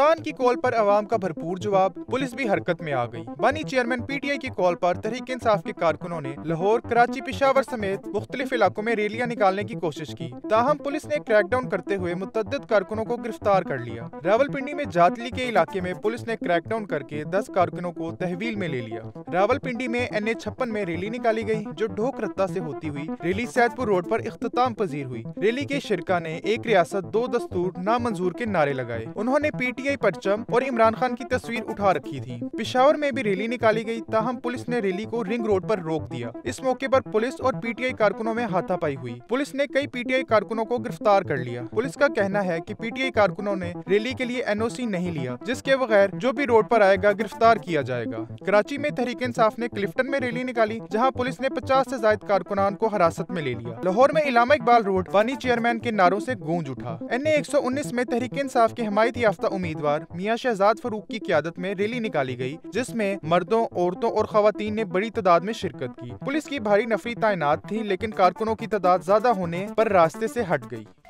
سلطان کی کال پر عوام کا بھرپور جواب، پولیس بھی حرکت میں آ گئی۔ بانی چیئرمین پی ٹی آئی کی کال پر تحریک انصاف کے کارکنوں نے لاہور، کراچی، پشاور سمیت مختلف علاقوں میں ریلیاں نکالنے کی کوشش کی، تاہم پولیس نے کریک ڈاؤن کرتے ہوئے متعدد کارکنوں کو گرفتار کر لیا۔ راولپنڈی میں جاتلی کے علاقے میں پولیس نے کریک ڈاؤن کر کے 10 کارکنوں کو تحویل میں لے لیا۔ راولپنڈی میں NH56 میں ریلی نکالی گئی، جو ڈھوک رتہ سے ہوتی ہوئی ریلی سید پور روڈ پر اختتام پذیر ہوئی۔ ریلی کے شرکا نے ایک ریاست دو دستور نامنظور کے نعرے لگائے۔ انہوں نے پی ٹی آئی پرچم اور عمران خان کی تصویر اٹھا رکھی تھی۔ پشاور میں بھی ریلی نکالی گئی، تاہم پولیس نے ریلی کو رنگ روڈ پر روک دیا۔ اس موقع پر پولیس اور پی ٹی آئی کارکنوں میں ہاتھا پائی ہوئی۔ پولیس نے کئی پی ٹی آئی کارکنوں کو گرفتار کر لیا۔ پولیس کا کہنا ہے کہ پی ٹی آئی کارکنوں نے ریلی کے لیے NOC نہیں لیا، جس کے بغیر جو بھی روڈ پر آئے گا گرفتار کیا جائے گا۔ کراچی میں تحریک انصاف نے کلفٹن میں ریلی نکالی، جہاں پولیس نے 50 سے زائد کارکنان کو حراست میں لے لیا۔ لاہور میں علامہ اقبال روڈ بانی چیئرمین کے نعروں سے گونج اٹھا۔ NA 119 میں تحریک انصاف کے حمایت یافتہ امیدوار میاں شہزاد فاروق کی قیادت میں ریلی نکالی گئی، جس میں مردوں، عورتوں اور خواتین نے بڑی تعداد میں شرکت کی۔ پولیس کی بھاری نفری تعینات تھی، لیکن کارکنوں کی تعداد زیادہ ہونے پر راستے سے ہٹ گئی۔